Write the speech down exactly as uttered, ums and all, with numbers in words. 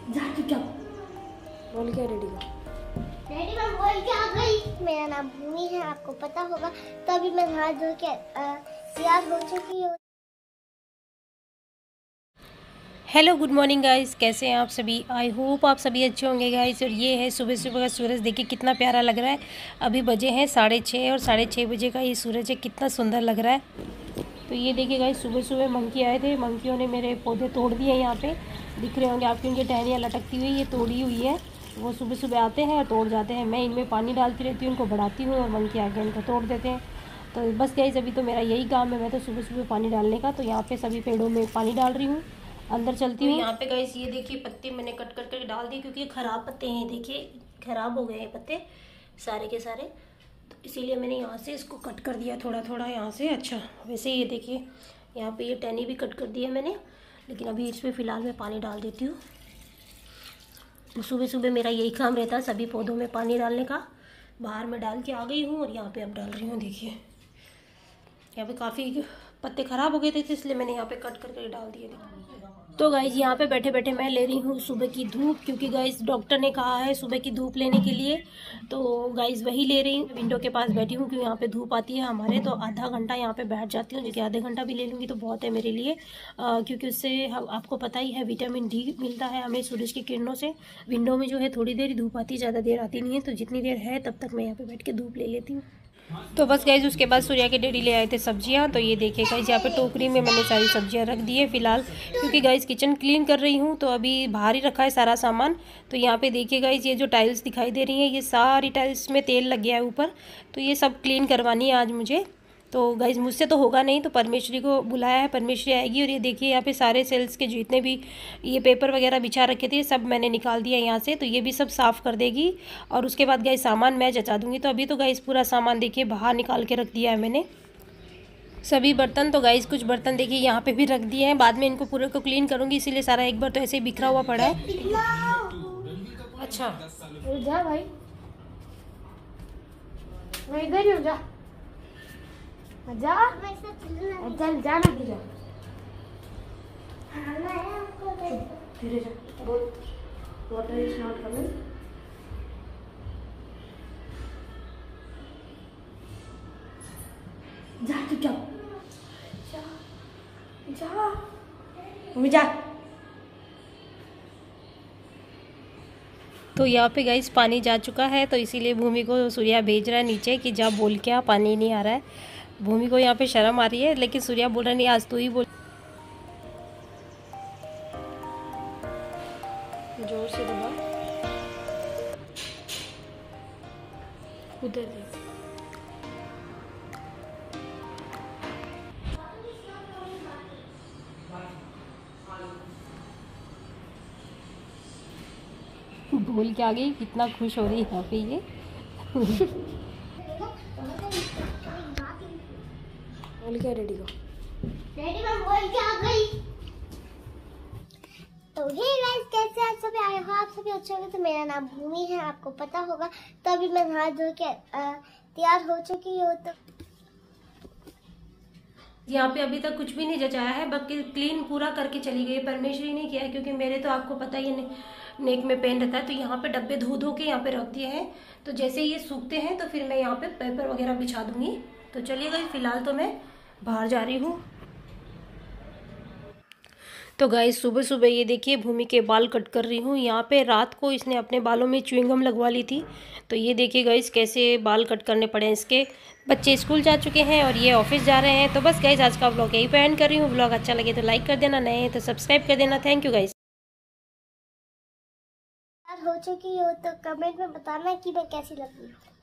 जा तू क्या बोल क्या रेडी का डैडी मैं बोल के आ गई। मेरा नाम भूमि है, आपको पता होगा। तो अभी मैं हाथ धो के तैयार हो चुकी हूँ। हेलो गुड मॉर्निंग गाइस, कैसे हैं आप सभी। आई होप आप सभी अच्छे होंगे गाइस। और ये है सुबह सुबह का सूरज, देखिए कितना प्यारा लग रहा है। अभी बजे हैं साढ़े छः और साढ़े छः बजे का ये सूरज है, कितना सुंदर लग रहा है। तो ये देखिए गाइस, सुबह सुबह मंकी आए थे, मंकियों ने मेरे पौधे तोड़ दिए। यहाँ पे दिख रहे होंगे आपकी उनकी टहनियाँ लटकती हुई, ये तोड़ी हुई है। वो सुबह सुबह आते हैं और तोड़ जाते हैं। मैं इनमें पानी डालती रहती हूँ, उनको बढ़ाती हूँ और मंकी आके इनको तोड़ देते हैं। तो बस गाइस अभी तो मेरा यही काम है, मैं तो सुबह सुबह पानी डालने का। तो यहाँ पे सभी पेड़ों में पानी डाल रही हूँ, अंदर चलती हूँ। यहाँ पे गाइस ये देखिए पत्ते मैंने कट कर कर डाल दिए, क्योंकि ख़राब पत्ते हैं। देखिए ख़राब हो गए हैं पत्ते सारे के सारे, तो इसीलिए मैंने यहाँ से इसको कट कर दिया थोड़ा थोड़ा यहाँ से। अच्छा वैसे ये देखिए यहाँ पे ये टहनी भी कट कर दी है मैंने, लेकिन अभी इसमें फ़िलहाल मैं पानी डाल देती हूँ। तो सुबह सुबह मेरा यही काम रहता है, सभी पौधों में पानी डालने का। बाहर में डाल के आ गई हूँ और यहाँ पे अब डाल रही हूँ। देखिए यहाँ पे काफ़ी पत्ते ख़राब हो गए थे, इसलिए मैंने यहाँ पे कट करके डाल दिए थे। तो गाइज यहाँ पे बैठे बैठे मैं ले रही हूँ सुबह की धूप, क्योंकि गाइज डॉक्टर ने कहा है सुबह की धूप लेने के लिए। तो गाइज वही ले रही हूँ, विंडो के पास बैठी हूँ, क्योंकि यहाँ पे धूप आती है हमारे। तो आधा घंटा यहाँ पे बैठ जाती हूँ, क्योंकि आधे घंटा भी ले लूँगी तो बहुत है मेरे लिए, आ, क्योंकि उससे आपको पता ही है विटामिन डी मिलता है हमें सूरज की किरणों से। विंडो में जो है थोड़ी देर धूप आती है, ज़्यादा देर आती नहीं है। तो जितनी देर है तब तक मैं यहाँ पर बैठ के धूप ले लेती हूँ। तो बस गाइज उसके बाद सूर्या के डैडी ले आए थे सब्जियां। तो ये देखिए गाइज यहाँ पे टोकरी में मैंने सारी सब्जियां रख दी है फ़िलहाल, क्योंकि गाइज किचन क्लीन कर रही हूँ, तो अभी बाहर ही रखा है सारा सामान। तो यहाँ पे देखिए गाइज ये जो टाइल्स दिखाई दे रही हैं, ये सारी टाइल्स में तेल लग गया है ऊपर। तो ये सब क्लीन करवानी है आज मुझे। तो गाइज मुझसे तो होगा नहीं, तो परमेश्वरी को बुलाया है, परमेश्वरी आएगी। और ये देखिए यहाँ पे सारे सेल्स के जितने भी ये पेपर वगैरह बिछा रखे थे सब मैंने निकाल दिया यहाँ से। तो ये भी सब साफ़ कर देगी और उसके बाद गाइज सामान मैं जचा दूँगी। तो अभी तो गाइज पूरा सामान देखिए बाहर निकाल के रख दिया है मैंने, सभी बर्तन। तो गाइज कुछ बर्तन देखिए यहाँ पे भी रख दिए हैं, बाद में इनको पूरे को क्लीन करूँगी, इसीलिए सारा एक बार तो ऐसे ही बिखरा हुआ पड़ा है। अच्छा जा भाई, मैं इधर ही हूँ, जा जा चल जा ना जा धीरे जा, बहुत वाटर इज नॉट कमिंग। जा तू क्या जा जा मम्मी जा। तो यहाँ पे गाइस पानी जा चुका है, तो इसीलिए भूमि को सूर्या भेज रहा है नीचे कि जा बोल के आ, पानी नहीं आ रहा है। भूमि को यहाँ पे शर्म आ रही है, लेकिन सूर्या बोल रहा नहीं आज तू ही बोल। जोर से दबा, उधर देख। बोल के आ गई, कितना खुश हो रही है यहाँ पे ये। बोल क्या रेडी को डैडी मैं बोल के आ गई। तो हे गाइस, कैसे आप सभी आए हो? आप सभी अच्छे होंगे। तो मेरा नाम भूमि है, आपको पता होगा। तो अभी मैं हाथ धो के तैयार हो चुकी हूँ। तो यहाँ पे अभी तक कुछ भी नहीं जचाया है, बाकी क्लीन पूरा करके चली गई। परमेश्वरी ने किया है, क्योंकि मेरे तो आपको पता ही है नेक में पेन रहता है। तो यहाँ पे डब्बे धो धो के यहाँ पे रख दिए हैं। तो जैसे ये सूखते हैं तो फिर मैं यहाँ पे पेपर वगैरह बिछा दूंगी। तो चलिए गाइस फिलहाल तो मैं बाहर जा रही हूँ। तो गाइस सुबह सुबह ये देखिए भूमि के बाल कट कर रही हूँ। यहाँ पे रात को इसने अपने बालों में च्युइंगम लगवा ली थी। तो ये देखिए गाइस कैसे बाल कट करने पड़े हैं इसके। बच्चे स्कूल जा चुके हैं और ये ऑफिस जा रहे हैं। तो बस गाइस आज का व्लॉग यही पे एंड कर रही हूँ। व्लॉग अच्छा लगे तो लाइक कर देना, नए हैं तो सब्सक्राइब कर देना। Thank you guys. हो चुकी हो तो कमेंट में बताना कि मैं कैसी लगी हूँ।